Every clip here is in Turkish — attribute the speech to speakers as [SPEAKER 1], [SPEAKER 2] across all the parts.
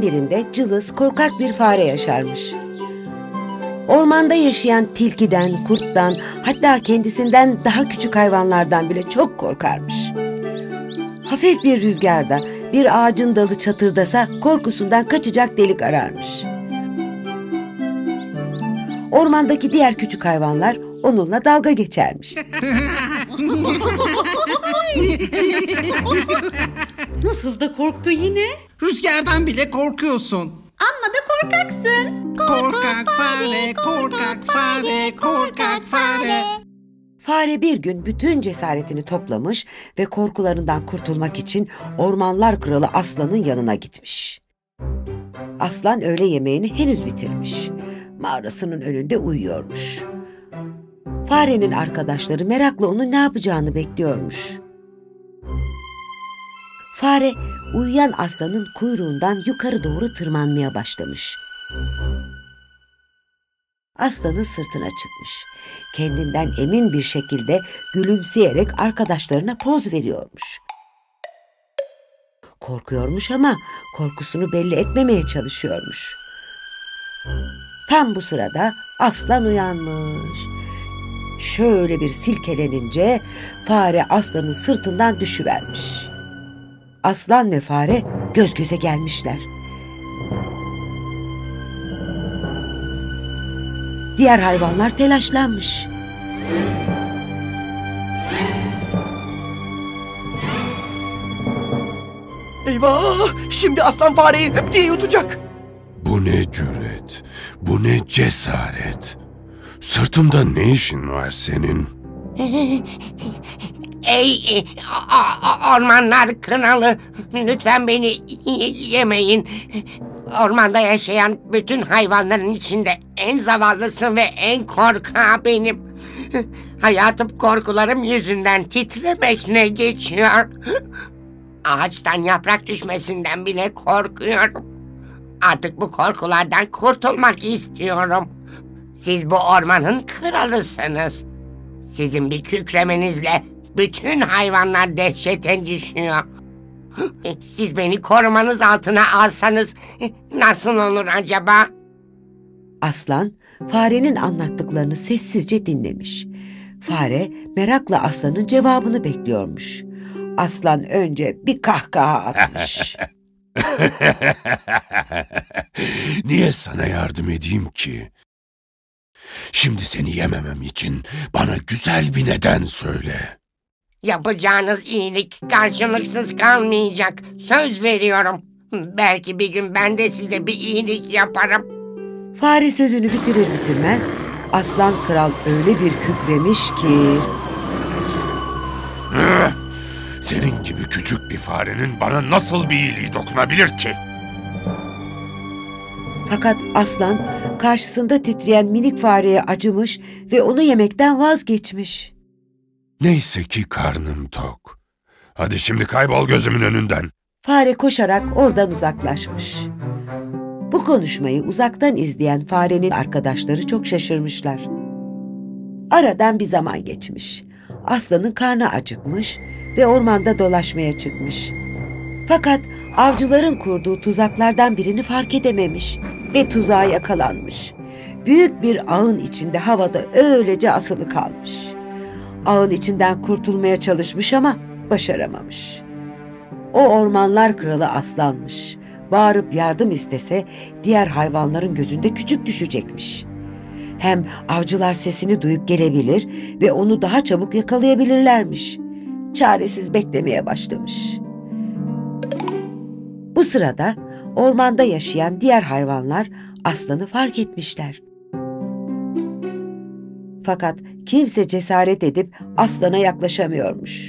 [SPEAKER 1] birinde cılız, korkak bir fare yaşarmış. Ormanda yaşayan tilkiden, kurttan, hatta kendisinden daha küçük hayvanlardan bile çok korkarmış. Hafif bir rüzgarda bir ağacın dalı çatırdasa korkusundan kaçacak delik ararmış. Ormandaki diğer küçük hayvanlar onunla dalga geçermiş.
[SPEAKER 2] Nasıl da korktu yine?
[SPEAKER 3] Rüzgardan bile korkuyorsun.
[SPEAKER 2] Amma da korkaksın.
[SPEAKER 3] Korkak fare, korkak fare, korkak fare.
[SPEAKER 1] Fare bir gün bütün cesaretini toplamış ve korkularından kurtulmak için Ormanlar Kralı Aslan'ın yanına gitmiş. Aslan öğle yemeğini henüz bitirmiş. Mağarasının önünde uyuyormuş. Farenin arkadaşları merakla onun ne yapacağını bekliyormuş. Fare uyuyan aslanın kuyruğundan yukarı doğru tırmanmaya başlamış. Aslanın sırtına çıkmış. Kendinden emin bir şekilde gülümseyerek arkadaşlarına poz veriyormuş. Korkuyormuş ama korkusunu belli etmemeye çalışıyormuş. Tam bu sırada aslan uyanmış. Şöyle bir silkelenince fare aslanın sırtından düşüvermiş. Aslan ve fare göz göze gelmişler. Diğer hayvanlar telaşlanmış.
[SPEAKER 4] Eyvah! Şimdi aslan fareyi hıp diye yutacak.
[SPEAKER 5] Bu ne cüret, bu ne cesaret. Sırtımda ne işin var senin?
[SPEAKER 6] Ey ormanlar kralı, lütfen beni yemeyin. Ormanda yaşayan bütün hayvanların içinde en zavallısı ve en korkağı benim. Hayatım korkularım yüzünden titremekle geçiyor. Ağaçtan yaprak düşmesinden bile korkuyorum. Artık bu korkulardan kurtulmak istiyorum. Siz bu ormanın kralısınız. Sizin bir kükremenizle bütün hayvanlar dehşete düşüyor. Siz beni korumanız altına alsanız nasıl olur acaba?
[SPEAKER 1] Aslan, farenin anlattıklarını sessizce dinlemiş. Fare merakla aslanın cevabını bekliyormuş. Aslan önce bir kahkaha atmış.
[SPEAKER 5] Niye sana yardım edeyim ki? Şimdi seni yememem için bana güzel bir neden söyle.
[SPEAKER 6] Yapacağınız iyilik karşılıksız kalmayacak. Söz veriyorum. Belki bir gün ben de size bir iyilik yaparım.
[SPEAKER 1] Fare sözünü bitirir bitirmez aslan kral öyle bir kükremiş ki...
[SPEAKER 5] Senin gibi küçük bir farenin bana nasıl bir iyiliği dokunabilir ki?
[SPEAKER 1] Fakat aslan karşısında titreyen minik fareye acımış ve onu yemekten vazgeçmiş.
[SPEAKER 5] Neyse ki karnım tok. Hadi şimdi kaybol gözümün önünden.
[SPEAKER 1] Fare koşarak oradan uzaklaşmış. Bu konuşmayı uzaktan izleyen farenin arkadaşları çok şaşırmışlar. Aradan bir zaman geçmiş. Aslanın karnı acıkmış ve ormanda dolaşmaya çıkmış. Fakat avcıların kurduğu tuzaklardan birini fark edememiş ve tuzağa yakalanmış. Büyük bir ağın içinde havada öylece asılı kalmış. Ağın içinden kurtulmaya çalışmış ama başaramamış. O ormanlar kralı aslanmış. Bağırıp yardım istese diğer hayvanların gözünde küçük düşecekmiş. Hem avcılar sesini duyup gelebilir ve onu daha çabuk yakalayabilirlermiş. Çaresiz beklemeye başlamış. Bu sırada ormanda yaşayan diğer hayvanlar aslanı fark etmişler. Fakat kimse cesaret edip aslana yaklaşamıyormuş.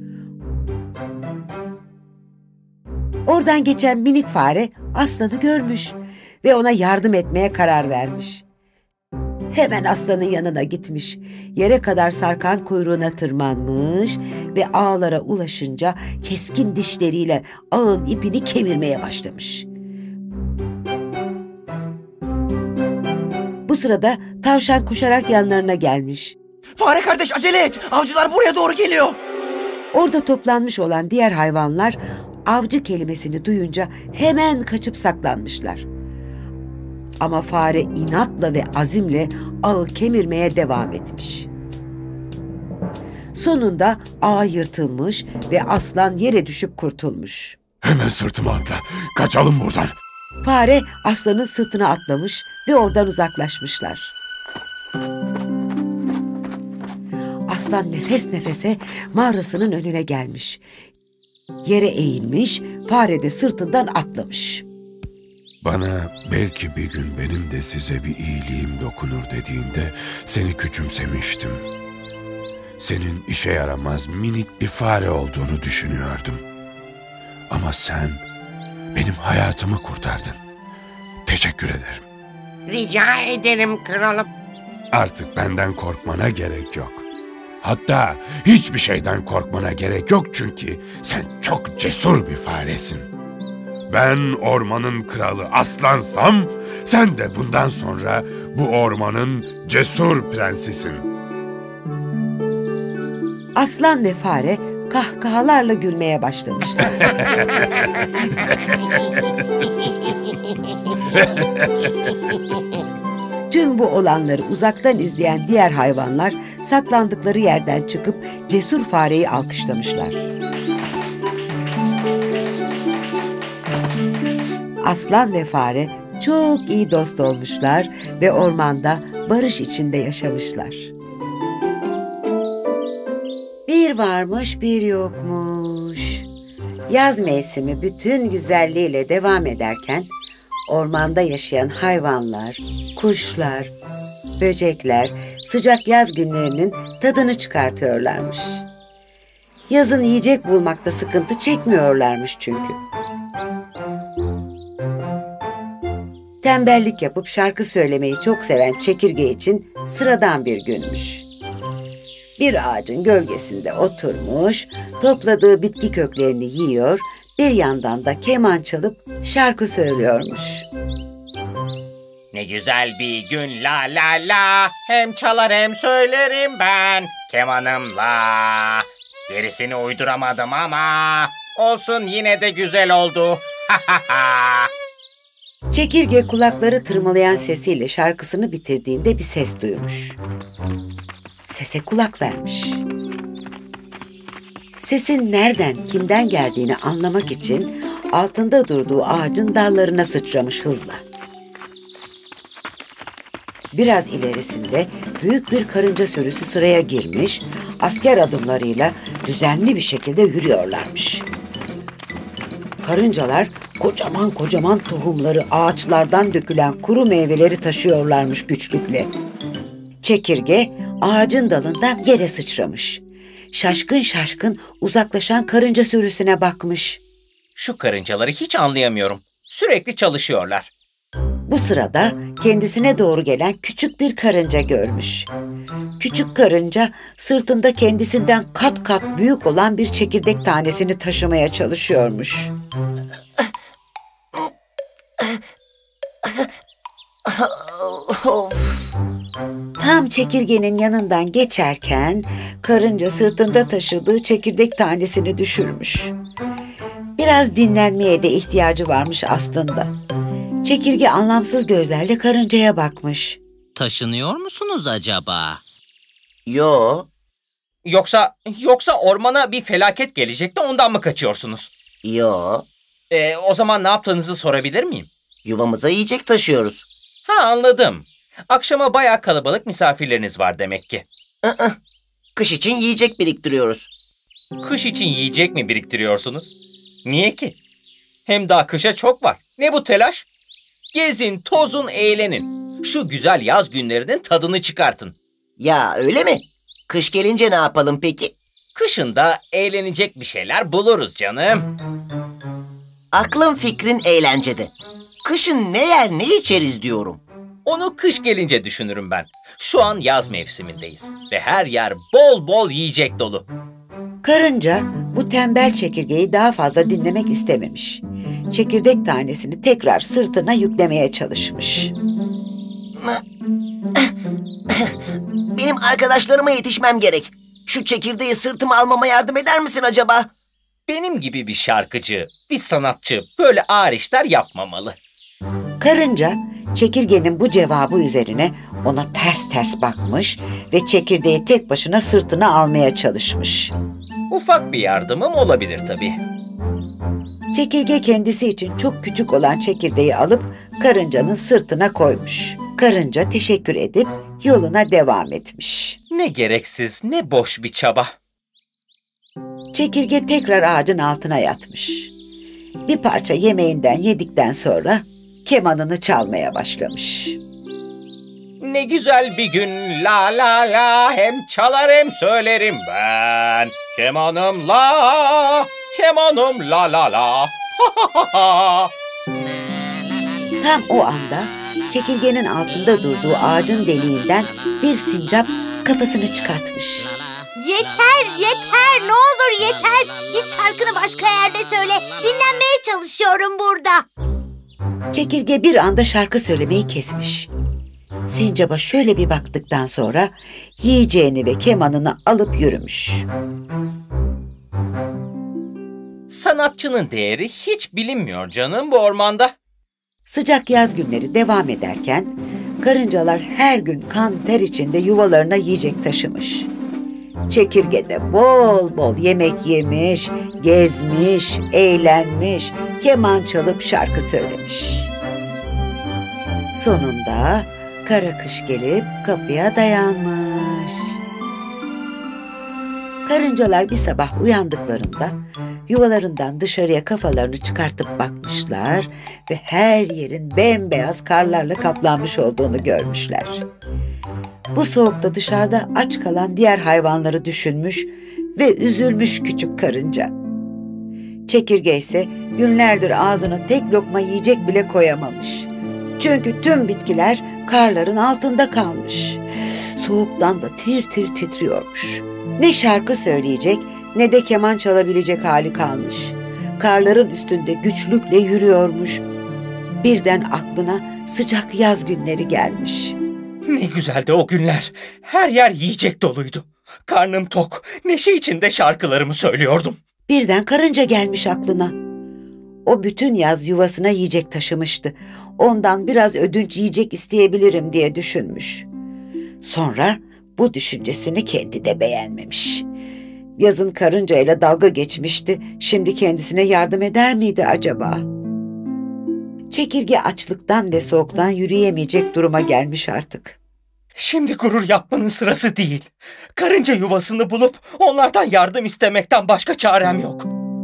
[SPEAKER 1] Oradan geçen minik fare aslanı görmüş ve ona yardım etmeye karar vermiş. Hemen aslanın yanına gitmiş, yere kadar sarkan kuyruğuna tırmanmış ve ağlara ulaşınca keskin dişleriyle ağın ipini kemirmeye başlamış. Bu sırada tavşan koşarak yanlarına gelmiş.
[SPEAKER 4] Fare kardeş acele et, avcılar buraya doğru geliyor.
[SPEAKER 1] Orada toplanmış olan diğer hayvanlar avcı kelimesini duyunca hemen kaçıp saklanmışlar. Ama fare inatla ve azimle ağı kemirmeye devam etmiş. Sonunda ağ yırtılmış ve aslan yere düşüp kurtulmuş.
[SPEAKER 5] Hemen sırtıma atla. Kaçalım buradan.
[SPEAKER 1] Fare aslanın sırtına atlamış ve oradan uzaklaşmışlar. Aslan nefes nefese mağarasının önüne gelmiş. Yere eğilmiş, fare de sırtından atlamış.
[SPEAKER 5] Bana belki bir gün benim de size bir iyiliğim dokunur dediğinde seni küçümsemiştim. Senin işe yaramaz minik bir fare olduğunu düşünüyordum. Ama sen benim hayatımı kurtardın. Teşekkür ederim.
[SPEAKER 6] Rica ederim kralım.
[SPEAKER 5] Artık benden korkmana gerek yok. Hatta hiçbir şeyden korkmana gerek yok çünkü sen çok cesur bir faresin. Ben ormanın kralı aslansam, sen de bundan sonra bu ormanın cesur prensisin.
[SPEAKER 1] Aslan ve fare kahkahalarla gülmeye başlamışlar. Tüm bu olanları uzaktan izleyen diğer hayvanlar saklandıkları yerden çıkıp cesur fareyi alkışlamışlar. Aslan ve fare çok iyi dost olmuşlar ve ormanda barış içinde yaşamışlar. Bir varmış bir yokmuş. Yaz mevsimi bütün güzelliğiyle devam ederken ormanda yaşayan hayvanlar, kuşlar, böcekler sıcak yaz günlerinin tadını çıkartıyorlarmış. Yazın yiyecek bulmakta sıkıntı çekmiyorlarmış çünkü. Tembellik yapıp şarkı söylemeyi çok seven çekirge için sıradan bir günmüş. Bir ağacın gölgesinde oturmuş, topladığı bitki köklerini yiyor, bir yandan da keman çalıp şarkı söylüyormuş.
[SPEAKER 7] Ne güzel bir gün la la la, hem çalar hem söylerim ben kemanımla. Gerisini uyduramadım ama olsun yine de güzel oldu. Ha ha ha.
[SPEAKER 1] Çekirge kulakları tırmalayan sesiyle şarkısını bitirdiğinde bir ses duymuş. Sese kulak vermiş. Sesin nereden, kimden geldiğini anlamak için altında durduğu ağacın dallarına sıçramış hızla. Biraz ilerisinde büyük bir karınca sürüsü sıraya girmiş, asker adımlarıyla düzenli bir şekilde yürüyorlarmış. Karıncalar kocaman kocaman tohumları, ağaçlardan dökülen kuru meyveleri taşıyorlarmış güçlükle. Çekirge ağacın dalından yere sıçramış. Şaşkın şaşkın uzaklaşan karınca sürüsüne bakmış.
[SPEAKER 7] Şu karıncaları hiç anlayamıyorum. Sürekli çalışıyorlar.
[SPEAKER 1] Bu sırada kendisine doğru gelen küçük bir karınca görmüş. Küçük karınca sırtında kendisinden kat kat büyük olan bir çekirdek tanesini taşımaya çalışıyormuş. Tam çekirgenin yanından geçerken karınca sırtında taşıdığı çekirdek tanesini düşürmüş. Biraz dinlenmeye de ihtiyacı varmış aslında. Çekirge anlamsız gözlerle karıncaya bakmış.
[SPEAKER 8] Taşınıyor musunuz acaba?
[SPEAKER 4] Yo.
[SPEAKER 7] Yoksa ormana bir felaket gelecek de ondan mı kaçıyorsunuz?
[SPEAKER 4] Yo.
[SPEAKER 7] O zaman ne yaptığınızı sorabilir miyim?
[SPEAKER 4] Yuvamıza yiyecek taşıyoruz.
[SPEAKER 7] Ha, anladım. Akşama bayağı kalabalık misafirleriniz var demek ki.
[SPEAKER 4] Kış için yiyecek biriktiriyoruz.
[SPEAKER 7] Kış için yiyecek mi biriktiriyorsunuz? Niye ki? Hem daha kışa çok var. Ne bu telaş? Gezin, tozun, eğlenin. Şu güzel yaz günlerinin tadını çıkartın.
[SPEAKER 4] Ya öyle mi? Kış gelince ne yapalım peki?
[SPEAKER 7] Kışın da eğlenecek bir şeyler buluruz canım.
[SPEAKER 4] Aklın fikrin eğlencede. Kışın ne yer ne içeriz diyorum.
[SPEAKER 7] Onu kış gelince düşünürüm ben. Şu an yaz mevsimindeyiz ve her yer bol bol yiyecek dolu.
[SPEAKER 1] Karınca bu tembel çekirgeyi daha fazla dinlemek istememiş. Çekirdek tanesini tekrar sırtına yüklemeye çalışmış.
[SPEAKER 4] Benim arkadaşlarıma yetişmem gerek. Şu çekirdeği sırtıma almama yardım eder misin acaba?
[SPEAKER 7] Benim gibi bir şarkıcı, bir sanatçı böyle ağır işler yapmamalı.
[SPEAKER 1] Karınca, çekirgenin bu cevabı üzerine ona ters ters bakmış ve çekirdeği tek başına sırtına almaya çalışmış.
[SPEAKER 7] Ufak bir yardımım olabilir tabii.
[SPEAKER 1] Çekirge kendisi için çok küçük olan çekirdeği alıp karıncanın sırtına koymuş. Karınca teşekkür edip yoluna devam etmiş.
[SPEAKER 7] Ne gereksiz, ne boş bir çaba.
[SPEAKER 1] Çekirge tekrar ağacın altına yatmış. Bir parça yemeğinden yedikten sonra kemanını çalmaya başlamış.
[SPEAKER 7] Ne güzel bir gün la la la, hem çalar hem söylerim ben. Kemanımla, kemanım la la la. Ha ha ha ha.
[SPEAKER 1] Tam o anda çekirgenin altında durduğu ağacın deliğinden bir sincap kafasını çıkartmış.
[SPEAKER 9] Yeter, yeter, ne olur yeter. Git şarkını başka yerde söyle. Dinlenmeye çalışıyorum burada.
[SPEAKER 1] Çekirge bir anda şarkı söylemeyi kesmiş. Sincap'a şöyle bir baktıktan sonra yiyeceğini ve kemanını alıp yürümüş.
[SPEAKER 7] Sanatçının değeri hiç bilinmiyor canım bu ormanda.
[SPEAKER 1] Sıcak yaz günleri devam ederken karıncalar her gün kan ter içinde yuvalarına yiyecek taşımış. Çekirge de bol bol yemek yemiş, gezmiş, eğlenmiş, keman çalıp şarkı söylemiş. Sonunda kara kış gelip kapıya dayanmış. Karıncalar bir sabah uyandıklarında yuvalarından dışarıya kafalarını çıkartıp bakmışlar ve her yerin bembeyaz karlarla kaplanmış olduğunu görmüşler. Bu soğukta dışarıda aç kalan diğer hayvanları düşünmüş ve üzülmüş küçük karınca. Çekirge ise günlerdir ağzına tek lokma yiyecek bile koyamamış. Çünkü tüm bitkiler karların altında kalmış. Soğuktan da tir tir titriyormuş. Ne şarkı söyleyecek ne de keman çalabilecek hali kalmış. Karların üstünde güçlükle yürüyormuş. Birden aklına sıcak yaz günleri gelmiş.
[SPEAKER 7] Ne güzeldi o günler. Her yer yiyecek doluydu. Karnım tok, neşe içinde şarkılarımı söylüyordum.
[SPEAKER 1] Birden karınca gelmiş aklına. O bütün yaz yuvasına yiyecek taşımıştı. Ondan biraz ödünç yiyecek isteyebilirim diye düşünmüş. Sonra bu düşüncesini kendi de beğenmemiş. Yazın karıncayla dalga geçmişti. Şimdi kendisine yardım eder miydi acaba? Çekirge açlıktan ve soğuktan yürüyemeyecek duruma gelmiş artık.
[SPEAKER 7] Şimdi gurur yapmanın sırası değil. Karınca yuvasını bulup onlardan yardım istemekten başka çarem yok.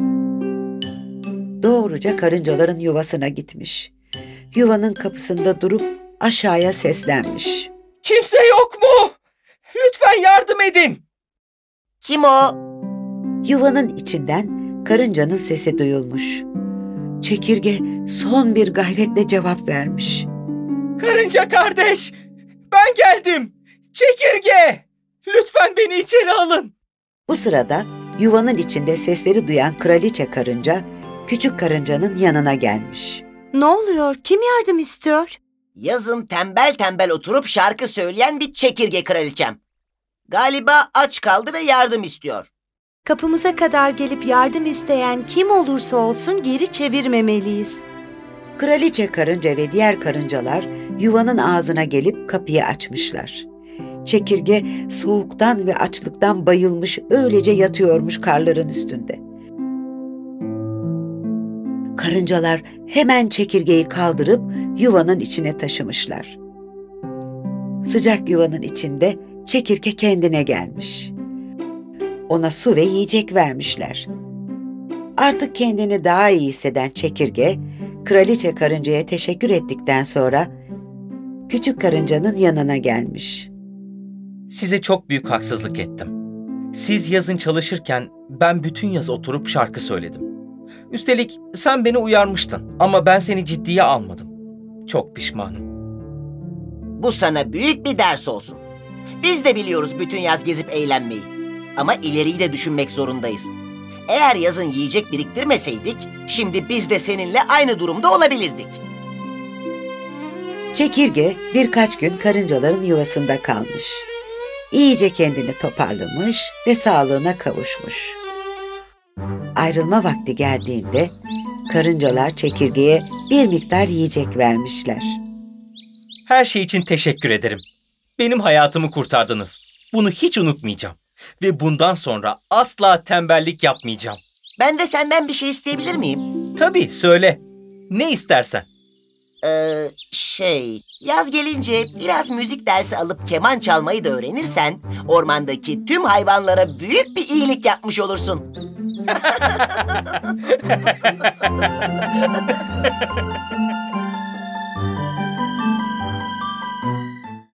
[SPEAKER 1] Doğruca karıncaların yuvasına gitmiş. Yuvanın kapısında durup aşağıya seslenmiş.
[SPEAKER 7] Kimse yok mu? Lütfen yardım edin.
[SPEAKER 4] Kim o?
[SPEAKER 1] Yuvanın içinden karıncanın sesi duyulmuş. Çekirge son bir gayretle cevap vermiş.
[SPEAKER 7] Karınca kardeş, ben geldim. Çekirge, lütfen beni içeri alın.
[SPEAKER 1] Bu sırada yuvanın içinde sesleri duyan kraliçe karınca, küçük karıncanın yanına gelmiş.
[SPEAKER 9] Ne oluyor? Kim yardım istiyor?
[SPEAKER 4] Yazın tembel tembel oturup şarkı söyleyen bir çekirge kraliçem. Galiba aç kaldı ve yardım istiyor.
[SPEAKER 9] Kapımıza kadar gelip yardım isteyen kim olursa olsun geri çevirmemeliyiz.
[SPEAKER 1] Kraliçe karınca ve diğer karıncalar yuvanın ağzına gelip kapıyı açmışlar. Çekirge soğuktan ve açlıktan bayılmış, öylece yatıyormuş karların üstünde. Karıncalar hemen çekirgeyi kaldırıp yuvanın içine taşımışlar. Sıcak yuvanın içinde çekirge kendine gelmiş. Ona su ve yiyecek vermişler. Artık kendini daha iyi hisseden çekirge, kraliçe karıncaya teşekkür ettikten sonra küçük karıncanın yanına gelmiş.
[SPEAKER 7] Size çok büyük haksızlık ettim. Siz yazın çalışırken ben bütün yaz oturup şarkı söyledim. Üstelik sen beni uyarmıştın ama ben seni ciddiye almadım. Çok pişmanım.
[SPEAKER 4] Bu sana büyük bir ders olsun. Biz de biliyoruz bütün yaz gezip eğlenmeyi. Ama ileriyi de düşünmek zorundayız. Eğer yazın yiyecek biriktirmeseydik, şimdi biz de seninle aynı durumda olabilirdik.
[SPEAKER 1] Çekirge birkaç gün karıncaların yuvasında kalmış. İyice kendini toparlamış ve sağlığına kavuşmuş. ayrılma vakti geldiğinde karıncalar çekirgeye bir miktar yiyecek vermişler.
[SPEAKER 10] Her şey için teşekkür ederim. Benim hayatımı kurtardınız. Bunu hiç unutmayacağım. Ve bundan sonra asla tembellik yapmayacağım.
[SPEAKER 4] Ben de senden bir şey isteyebilir miyim?
[SPEAKER 10] Tabii, söyle. Ne istersen.
[SPEAKER 4] Yaz gelince biraz müzik dersi alıp keman çalmayı da öğrenirsen ormandaki tüm hayvanlara büyük bir iyilik yapmış olursun.